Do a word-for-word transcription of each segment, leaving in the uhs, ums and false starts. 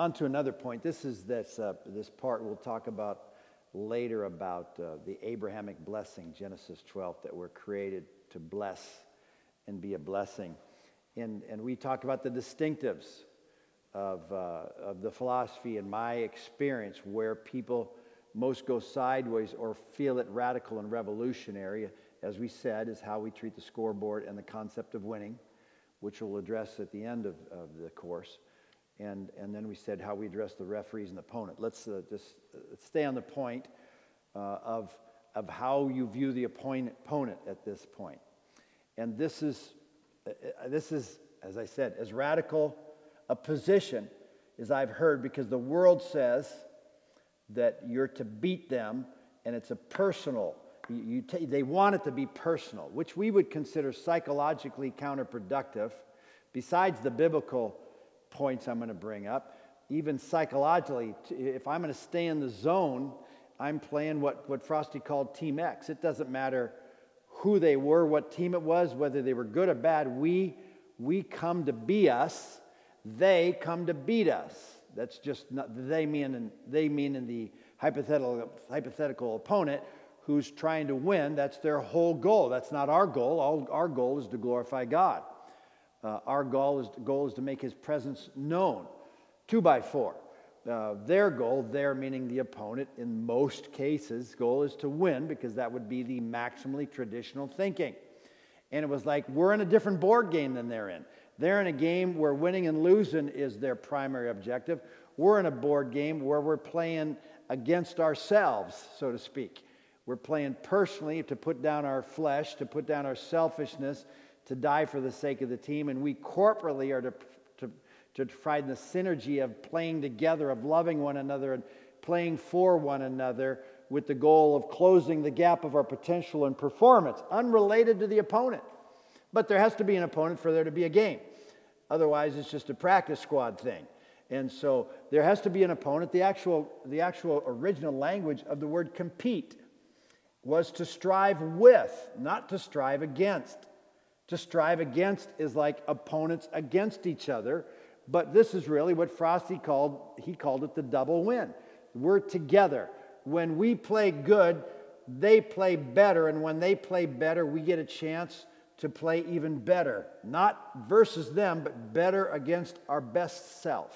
On to another point. This is this, uh, this part we'll talk about later about uh, the Abrahamic blessing, Genesis twelve, that we're created to bless and be a blessing. And, and we talk about the distinctives of, uh, of the philosophy in my experience where people most go sideways or feel it radical and revolutionary, as we said, is how we treat the scoreboard and the concept of winning, which we'll address at the end of, of the course. And, and then we said how we address the referees and the opponent. Let's uh, just uh, stay on the point uh, of, of how you view the opponent, opponent at this point. And this is, uh, this is, as I said, as radical a position as I've heard, because the world says that you're to beat them, and it's a personal. You, you t- they want it to be personal, which we would consider psychologically counterproductive, besides the biblical points I'm going to bring up. Even psychologically, if I'm going to stay in the zone, I'm playing what, what Frosty called Team X. It doesn't matter who they were, what team it was, whether they were good or bad. We, we come to be us. They come to beat us. That's just not, they mean in, they mean in the hypothetical, hypothetical opponent who's trying to win. That's their whole goal. That's not our goal. All, our goal is to glorify God. Uh, our goal is, goal is to make his presence known. Two by four. Uh, their goal, their meaning the opponent, in most cases, goal is to win, because that would be the maximally traditional thinking. And it was like, we're in a different board game than they're in. They're in a game where winning and losing is their primary objective. We're in a board game where we're playing against ourselves, so to speak. We're playing personally to put down our flesh, to put down our selfishness, to die for the sake of the team, and we corporately are to, to, to find the synergy of playing together, of loving one another and playing for one another with the goal of closing the gap of our potential and performance, unrelated to the opponent. But there has to be an opponent for there to be a game. Otherwise, it's just a practice squad thing. And so there has to be an opponent. The actual, the actual original language of the word compete was to strive with, not to strive against. To strive against is like opponents against each other, but this is really what Frosty called, he called it the double win. We're together. When we play good, they play better, and when they play better, we get a chance to play even better. Not versus them, but better against our best self.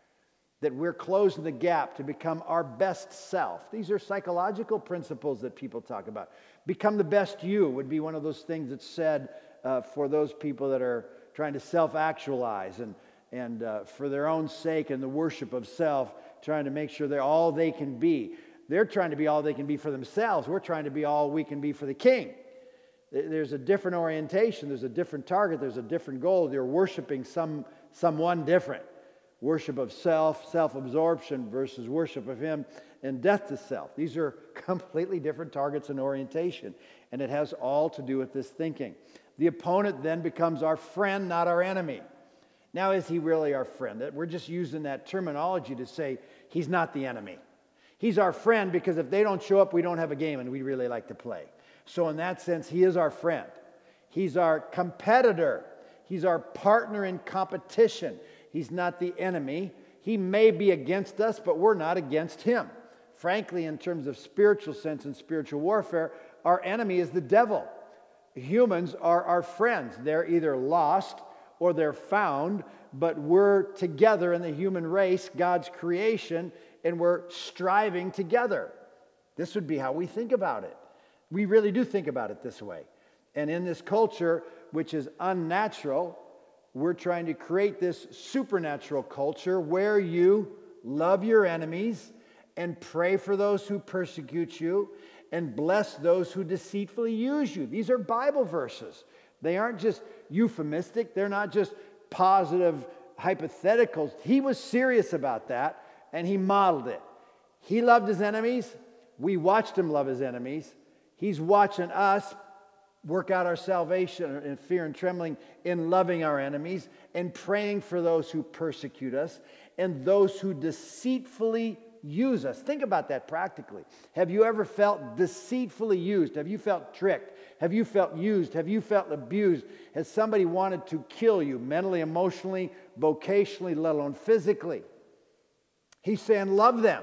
That we're closing the gap to become our best self. These are psychological principles that people talk about. Become the best you would be one of those things that's said Uh, for those people that are trying to self-actualize and, and uh, for their own sake and the worship of self, trying to make sure they're all they can be. They're trying to be all they can be for themselves. We're trying to be all we can be for the King. There's a different orientation. There's a different target. There's a different goal. They're worshiping some, someone different. Worship of self, self-absorption versus worship of him and death to self. These are completely different targets and orientation, and it has all to do with this thinking. The opponent then becomes our friend, not our enemy. Now, is he really our friend? We're just using that terminology to say he's not the enemy. He's our friend because if they don't show up, we don't have a game and we really like to play. So in that sense, he is our friend. He's our competitor. He's our partner in competition. He's not the enemy. He may be against us, but we're not against him. Frankly, in terms of spiritual sense and spiritual warfare, our enemy is the devil. Humans are our friends. They're either lost or they're found, but we're together in the human race, God's creation, and we're striving together. This would be how we think about it. We really do think about it this way. And in this culture, which is unnatural, we're trying to create this supernatural culture where you love your enemies and pray for those who persecute you and bless those who deceitfully use you. These are Bible verses. They aren't just euphemistic. They're not just positive hypotheticals. He was serious about that, and he modeled it. He loved his enemies. We watched him love his enemies. He's watching us work out our salvation in fear and trembling in loving our enemies and praying for those who persecute us and those who deceitfully use us. Think about that practically. Have you ever felt deceitfully used? Have you felt tricked? Have you felt used? Have you felt abused? Has somebody wanted to kill you mentally, emotionally, vocationally, let alone physically? He's saying love them.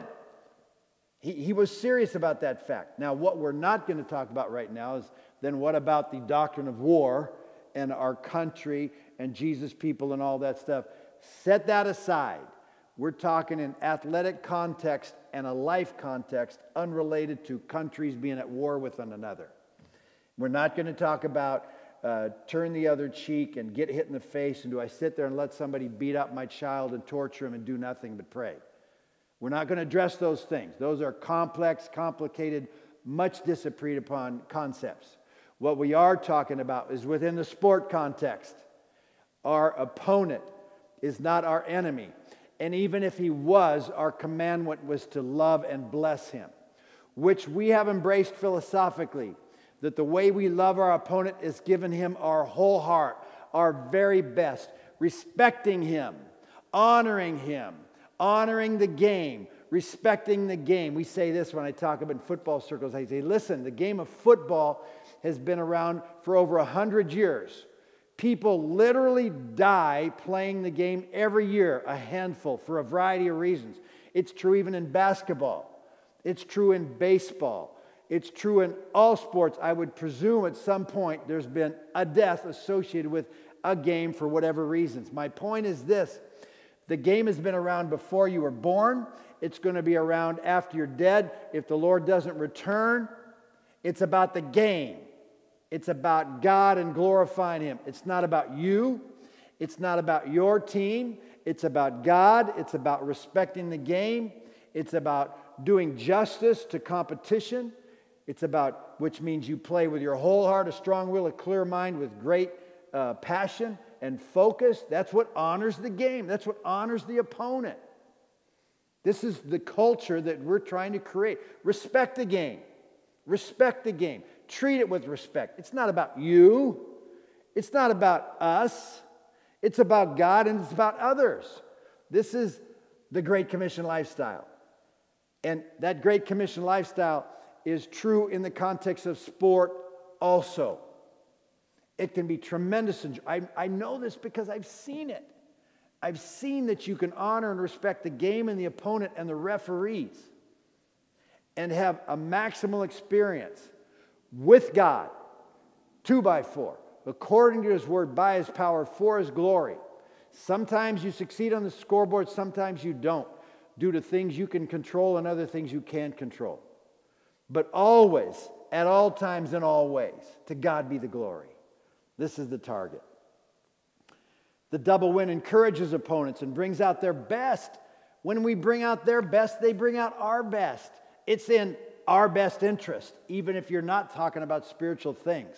He, he was serious about that fact. Now, what we're not going to talk about right now is then what about the doctrine of war and our country and Jesus' people and all that stuff. Set that aside. We're talking in athletic context and a life context unrelated to countries being at war with one another. We're not going to talk about uh, turn the other cheek and get hit in the face, and do I sit there and let somebody beat up my child and torture him and do nothing but pray. We're not going to address those things. Those are complex, complicated, much disagreed upon concepts. What we are talking about is within the sport context. Our opponent is not our enemy. And even if he was, our commandment was to love and bless him, which we have embraced philosophically, that the way we love our opponent is giving him our whole heart, our very best, respecting him, honoring him, honoring the game, respecting the game. We say this when I talk about in football circles. I say, listen, the game of football has been around for over a hundred years. People literally die playing the game every year, a handful, for a variety of reasons. It's true even in basketball. It's true in baseball. It's true in all sports. I would presume at some point there's been a death associated with a game for whatever reasons. My point is this. The game has been around before you were born. It's going to be around after you're dead. If the Lord doesn't return, it's about the game. It's about God and glorifying Him. It's not about you. It's not about your team. It's about God. It's about respecting the game. It's about doing justice to competition. It's about, which means you play with your whole heart, a strong will, a clear mind, with great uh, passion and focus. That's what honors the game. That's what honors the opponent. This is the culture that we're trying to create. Respect the game. Respect the game. Treat it with respect. It's not about you. It's not about us. It's about God and it's about others. This is the Great Commission lifestyle. And that Great Commission lifestyle is true in the context of sport also. It can be tremendous. I, I know this because I've seen it. I've seen that you can honor and respect the game and the opponent and the referees and have a maximal experience with God, two by four, according to His word, by His power, for His glory. Sometimes you succeed on the scoreboard, sometimes you don't, due to things you can control and other things you can't control. But always, at all times and all ways, to God be the glory. This is the target. The double win encourages opponents and brings out their best. When we bring out their best, they bring out our best. It's in our best interest, even if you're not talking about spiritual things,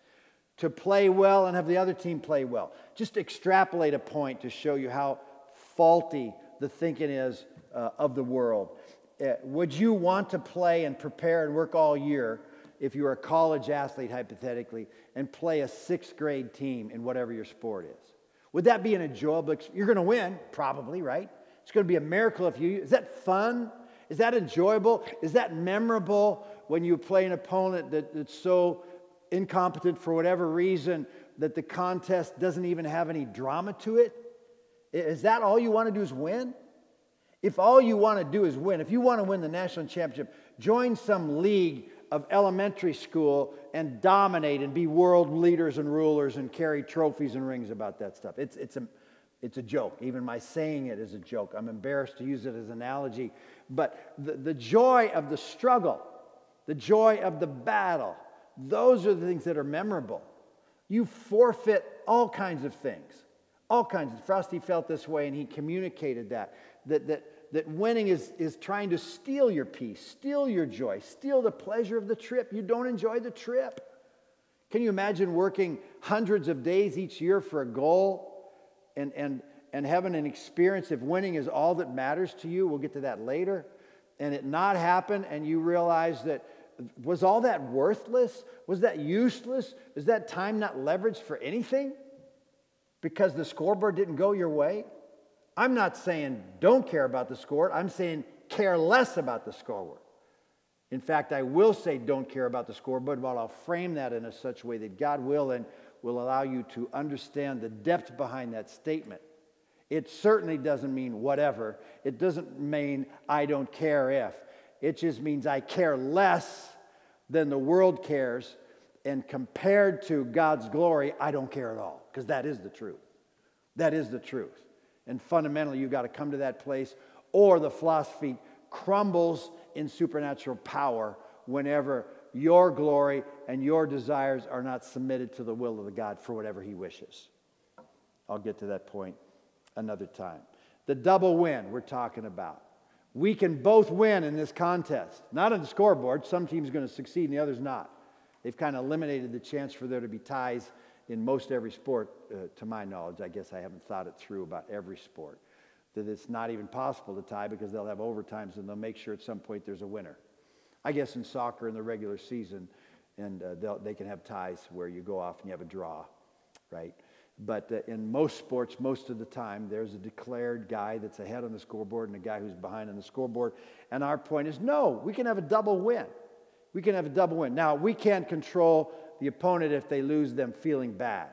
to play well and have the other team play well. Just extrapolate a point to show you how faulty the thinking is uh, of the world. Uh, would you want to play and prepare and work all year if you were a college athlete, hypothetically, and play a sixth grade team in whatever your sport is? Would that be an enjoyable experience? You're going to win, probably, right? It's going to be a miracle if you... Is that fun? Is that enjoyable? Is that memorable when you play an opponent that, that's so incompetent for whatever reason that the contest doesn't even have any drama to it? Is that all you want to do is win? If all you want to do is win, if you want to win the national championship, join some league of elementary school and dominate and be world leaders and rulers and carry trophies and rings about that stuff. It's, it's, a, it's a joke. Even my saying it is a joke. I'm embarrassed to use it as an analogy. But the, the joy of the struggle, the joy of the battle, those are the things that are memorable. You forfeit all kinds of things. All kinds. Frosty felt this way and he communicated that. That, that, that winning is, is trying to steal your peace, steal your joy, steal the pleasure of the trip. You don't enjoy the trip. Can you imagine working hundreds of days each year for a goal and, and, and having an experience if winning is all that matters to you? We'll get to that later. And it not happen and you realize that, was all that worthless? Was that useless? Is that time not leveraged for anything? Because the scoreboard didn't go your way? I'm not saying don't care about the score. I'm saying care less about the scoreboard. In fact, I will say don't care about the scoreboard, but I'll frame that in a such way that God will and will allow you to understand the depth behind that statement. It certainly doesn't mean whatever. It doesn't mean I don't care if. It just means I care less than the world cares, and compared to God's glory, I don't care at all, because that is the truth. That is the truth. And fundamentally, you've got to come to that place, or the philosophy crumbles in supernatural power whenever your glory and your desires are not submitted to the will of the God for whatever he wishes. I'll get to that point another time. The double win we're talking about. We can both win in this contest. Not on the scoreboard. Some teams are going to succeed and the others not. They've kind of eliminated the chance for there to be ties in most every sport, uh, to my knowledge. I guess I haven't thought it through about every sport. That it's not even possible to tie because they'll have overtimes and they'll make sure at some point there's a winner. I guess in soccer in the regular season, and uh, they can have ties where you go off and you have a draw, right? But uh, in most sports, most of the time, there's a declared guy that's ahead on the scoreboard and a guy who's behind on the scoreboard. And our point is, no, we can have a double win. We can have a double win. Now, we can't control the opponent if they lose them feeling bad.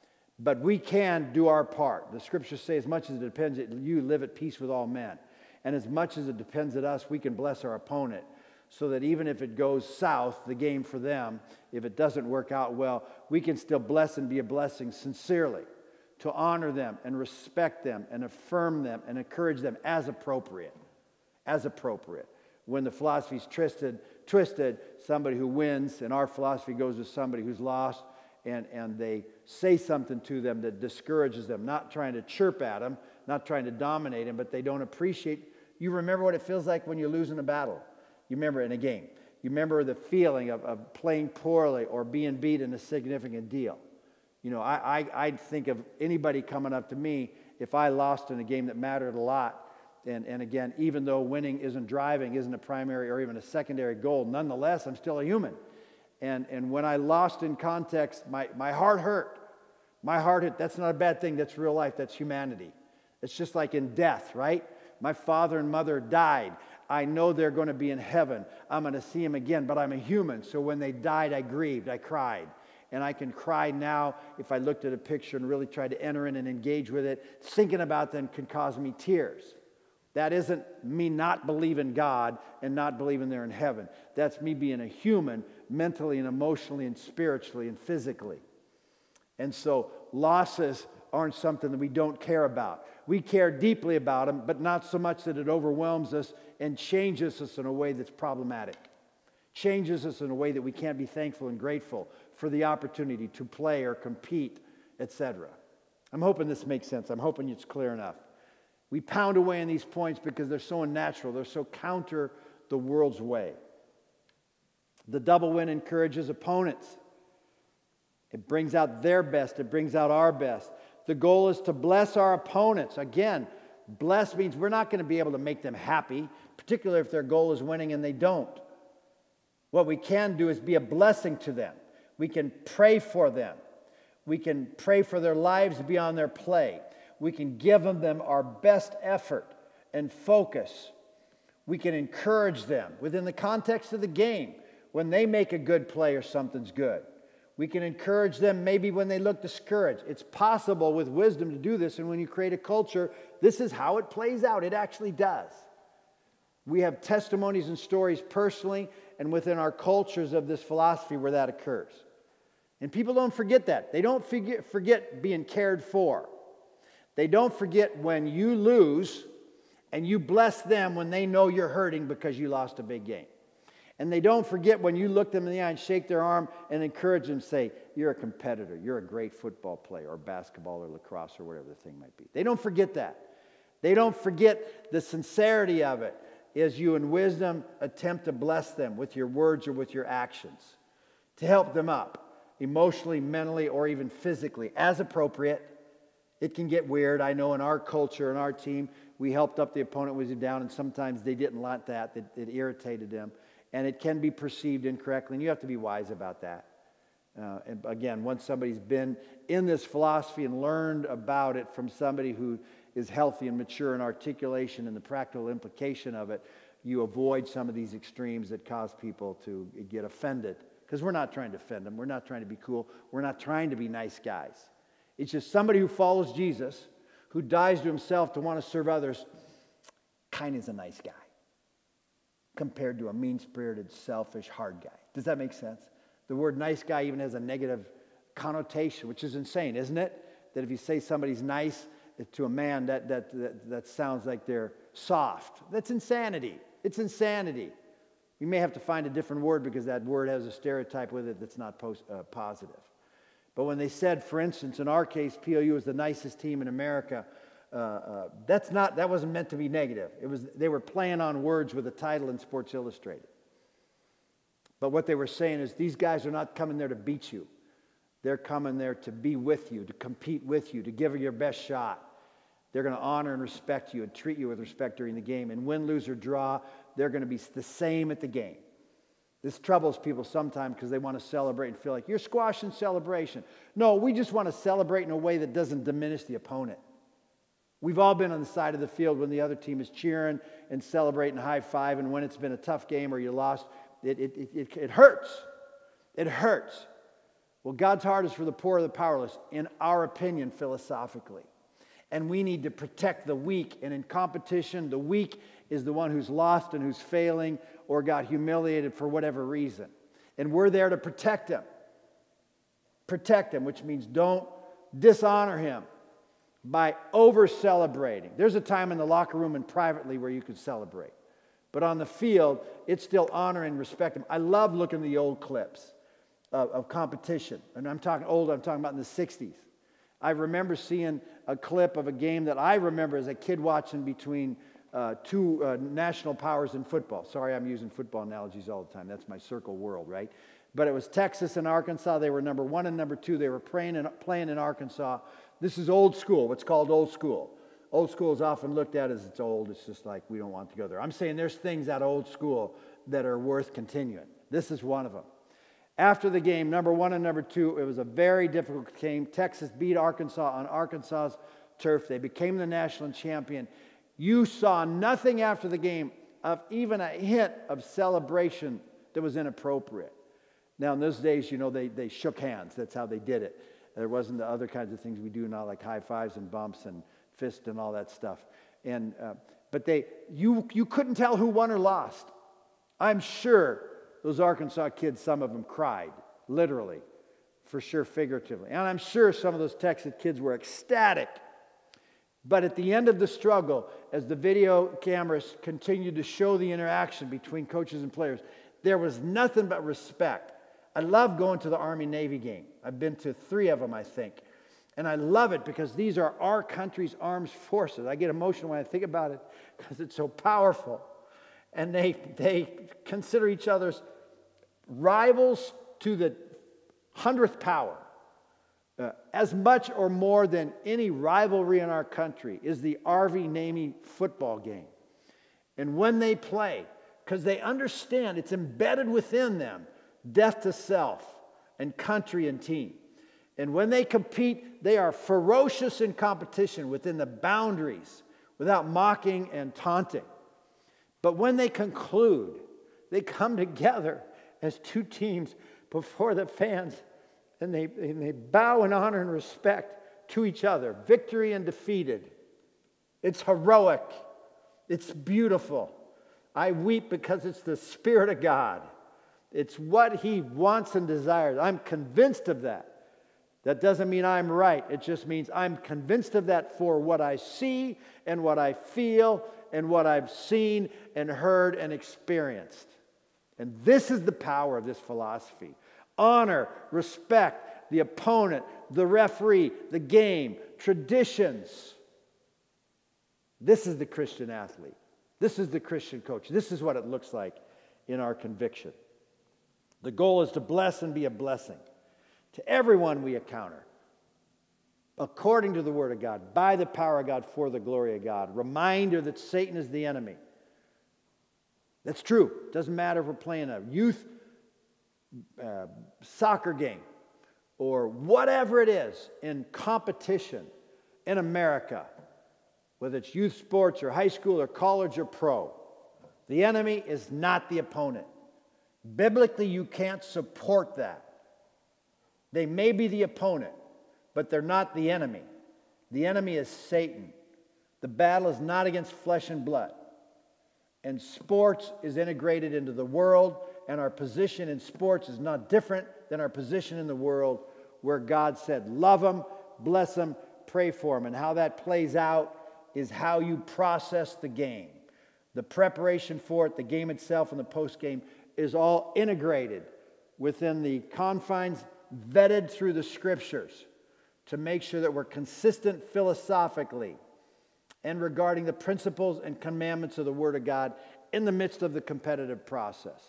But we can do our part. The scriptures say, as much as it depends on you, live at peace with all men. And as much as it depends on us, we can bless our opponent. So that even if it goes south, the game for them, if it doesn't work out well, we can still bless and be a blessing sincerely to honor them and respect them and affirm them and encourage them as appropriate. As appropriate. When the philosophy's twisted, twisted, somebody who wins, and our philosophy goes to somebody who's lost, and, and they say something to them that discourages them, not trying to chirp at them, not trying to dominate them, but they don't appreciate. You remember what it feels like when you lose in a battle. You remember in a game. You remember the feeling of, of playing poorly or being beaten, a significant deal. You know, I, I, I'd think of anybody coming up to me if I lost in a game that mattered a lot. And, and again, even though winning isn't driving, isn't a primary or even a secondary goal, nonetheless, I'm still a human. And, and when I lost in context, my, my heart hurt. My heart hurt. That's not a bad thing. That's real life. That's humanity. It's just like in death, right? My father and mother died. I know they're going to be in heaven. I'm going to see them again, but I'm a human. So when they died, I grieved. I cried. And I can cry now if I looked at a picture and really tried to enter in and engage with it. Thinking about them can cause me tears. That isn't me not believing God and not believing they're in heaven. That's me being a human mentally and emotionally and spiritually and physically. And so losses aren't something that we don't care about. We care deeply about them, but not so much that it overwhelms us and changes us in a way that's problematic. Changes us in a way that we can't be thankful and grateful for the opportunity to play or compete, et cetera. I'm hoping this makes sense. I'm hoping it's clear enough. We pound away on these points because they're so unnatural. They're so counter the world's way. The double win encourages opponents. It brings out their best. It brings out our best. The goal is to bless our opponents. Again, bless means we're not going to be able to make them happy, particularly if their goal is winning and they don't. What we can do is be a blessing to them. We can pray for them. We can pray for their lives beyond their play. We can give them our best effort and focus. We can encourage them within the context of the game when they make a good play or something's good. We can encourage them maybe when they look discouraged. It's possible with wisdom to do this, and when you create a culture, this is how it plays out. It actually does. We have testimonies and stories personally and within our cultures of this philosophy where that occurs. And people don't forget that. They don't forget, forget being cared for. They don't forget when you lose and you bless them when they know you're hurting because you lost a big game. And they don't forget when you look them in the eye and shake their arm and encourage them and say, you're a competitor, you're a great football player or basketball or lacrosse or whatever the thing might be. They don't forget that. They don't forget the sincerity of it as you in wisdom attempt to bless them with your words or with your actions to help them up emotionally, mentally, or even physically as appropriate. It can get weird. I know in our culture, in our team, we helped up the opponent when he was down, and sometimes they didn't like that. It, it irritated them. And it can be perceived incorrectly, and you have to be wise about that. Uh, and again, once somebody's been in this philosophy and learned about it from somebody who is healthy and mature in articulation and the practical implication of it, you avoid some of these extremes that cause people to get offended. Because we're not trying to offend them. We're not trying to be cool. We're not trying to be nice guys. It's just somebody who follows Jesus, who dies to himself to want to serve others, kind is a nice guy compared to a mean-spirited, selfish, hard guy. Does that make sense? The word nice guy even has a negative connotation, which is insane, isn't it? That if you say somebody's nice to a man, that, that, that, that sounds like they're soft. That's insanity. It's insanity. You may have to find a different word because that word has a stereotype with it that's not post, uh, positive. But when they said, for instance, in our case, P O U is the nicest team in America, uh, uh, that's not, that wasn't meant to be negative. It was, they were playing on words with a title in Sports Illustrated. But what they were saying is these guys are not coming there to beat you. They're coming there to be with you, to compete with you, to give you your best shot. They're going to honor and respect you and treat you with respect during the game. And win, lose, or draw, they're going to be the same at the game. This troubles people sometimes because they want to celebrate and feel like you're squashing celebration. No, we just want to celebrate in a way that doesn't diminish the opponent. We've all been on the side of the field when the other team is cheering and celebrating, high-five, and when it's been a tough game or you lost, it, it, it, it, it hurts. It hurts. Well, God's heart is for the poor and the powerless, in our opinion, philosophically. And we need to protect the weak. And in competition, the weak is the one who's lost and who's failing or got humiliated for whatever reason. And we're there to protect him. Protect him, which means don't dishonor him by over-celebrating. There's a time in the locker room and privately where you can celebrate. But on the field, it's still honor and respect him. I love looking at the old clips of, of competition. And I'm talking old, I'm talking about in the sixties. I remember seeing a clip of a game that I remember as a kid watching between uh, two uh, national powers in football. Sorry, I'm using football analogies all the time. That's my circle world, right? But it was Texas and Arkansas. They were number one and number two. They were playing in, playing in Arkansas. This is old school, what's called old school. Old school is often looked at as it's old. It's just like we don't want to go there. I'm saying there's things out of old school that are worth continuing. This is one of them. After the game, number one and number two, it was a very difficult game. Texas beat Arkansas on Arkansas's turf. They became the national champion. You saw nothing after the game of even a hint of celebration that was inappropriate. Now, in those days, you know, they, they shook hands. That's how they did it. There wasn't the other kinds of things we do now, like high fives and bumps and fists and all that stuff. And uh, but they, you, you couldn't tell who won or lost. I'm sure those Arkansas kids, some of them cried, literally, for sure figuratively. And I'm sure some of those Texas kids were ecstatic. But at the end of the struggle, as the video cameras continued to show the interaction between coaches and players, there was nothing but respect. I love going to the Army-Navy game. I've been to three of them, I think. And I love it because these are our country's armed forces. I get emotional when I think about it because it's so powerful. And they, they consider each other's rivals to the hundredth power. Uh, as much or more than any rivalry in our country is the Army-Navy football game. And when they play, because they understand it's embedded within them, death to self and country and team. And when they compete, they are ferocious in competition within the boundaries, without mocking and taunting. But when they conclude, they come together as two teams before the fans, and they, and they bow in honor and respect to each other, victory and defeated. It's heroic. It's beautiful. I weep because it's the Spirit of God. It's what He wants and desires. I'm convinced of that. That doesn't mean I'm right. It just means I'm convinced of that for what I see and what I feel and what I've seen and heard and experienced. And this is the power of this philosophy. Honor, respect the opponent, the referee, the game, traditions. This is the Christian athlete. This is the Christian coach. This is what it looks like in our conviction. The goal is to bless and be a blessing to everyone we encounter, according to the Word of God, by the power of God, for the glory of God. Reminder that Satan is the enemy. That's true. It doesn't matter if we're playing a youth uh, soccer game or whatever it is in competition in America, whether it's youth sports or high school or college or pro. The enemy is not the opponent. Biblically, you can't support that. They may be the opponent, but they're not the enemy. The enemy is Satan. The battle is not against flesh and blood. And sports is integrated into the world, and our position in sports is not different than our position in the world, where God said, love them, bless them, pray for them. And how that plays out is how you process the game. The preparation for it, the game itself, and the post-game is all integrated within the confines, vetted through the Scriptures to make sure that we're consistent philosophically and regarding the principles and commandments of the Word of God in the midst of the competitive process.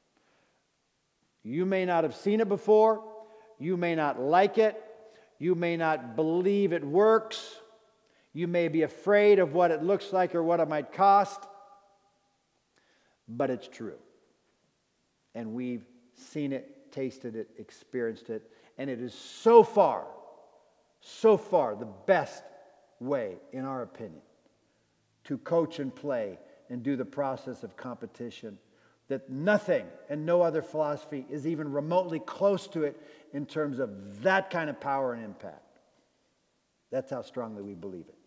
You may not have seen it before. You may not like it. You may not believe it works. You may be afraid of what it looks like or what it might cost. But it's true. And we've seen it, tasted it, experienced it. And it is so far, so far the best way, in our opinion, to coach and play and do the process of competition, that nothing and no other philosophy is even remotely close to it in terms of that kind of power and impact. That's how strongly we believe it.